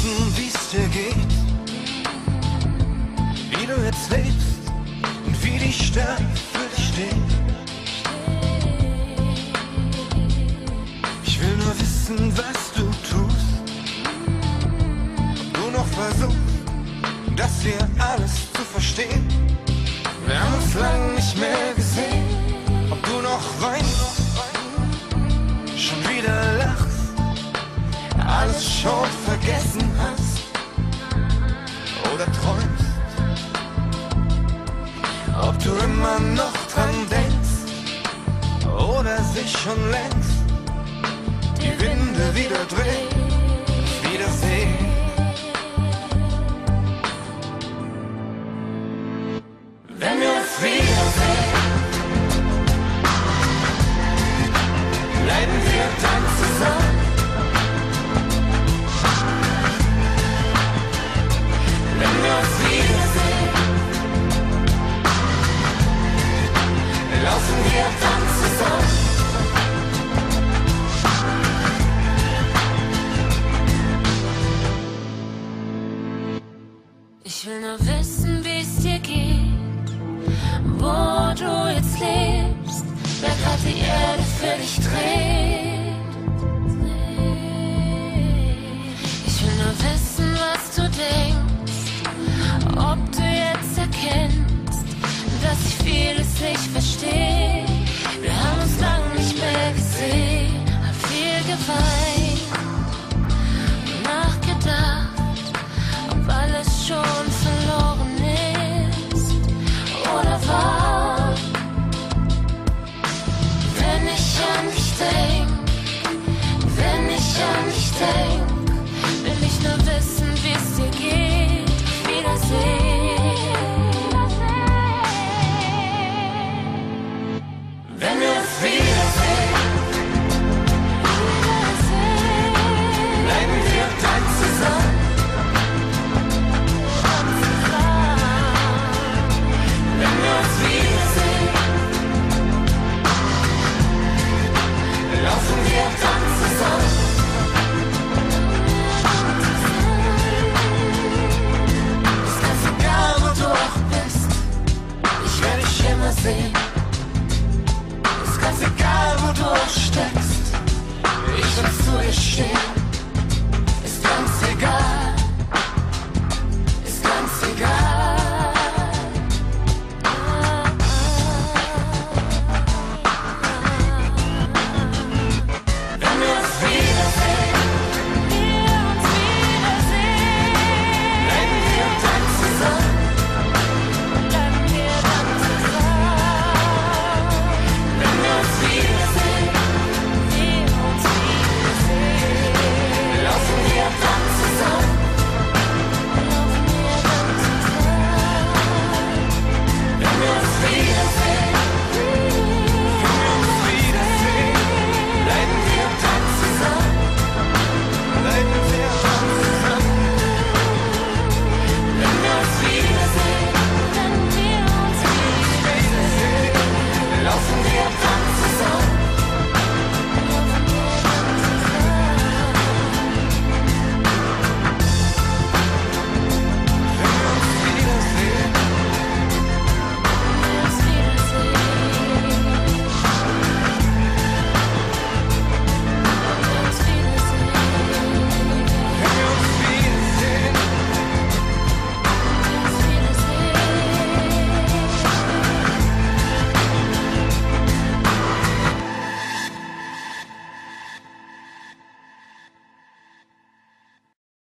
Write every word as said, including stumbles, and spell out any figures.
wissen, wie's dir geht, wie du jetzt lebst und wie die Stadt für dich steht. Ich will nur wissen, was du tust, ob du noch versuchst, das hier alles zu verstehen. Wir haben uns lang nicht mehr gesehen, ob du noch weinst, schon wieder lachst, alles schon vergessen hast oder träumst, ob du immer noch dran denkst oder sich schon längst die Winde wieder drehen, wiedersehen. Wenn wir uns wiedersehen, bleiben wir dann zusammen. Wenn wir uns wiedersehen, laufen wir dann zusammen. Ich will nur wissen, wie es dir geht, wo du jetzt lebst, wer grad die Erde für dich dreht. Ich will nur wissen, was du denkst, ob du jetzt erkennst, dass ich vieles nicht verstehe. Wir haben uns lang nicht mehr gesehen, hab viel geweint und nachgedacht, ob alles schon verloren ist oder war. Wenn ich an dich denk, wenn ich an dich denk, will ich nur wissen, wie es dir geht. Wiedersehen. Wenn wir uns wiedersehen, bleiben wir dann zusammen. Wenn wir uns wiedersehen, laufen wir dann zusammen. Ist ganz egal, wo du auch bist, ich werde dich immer sehen.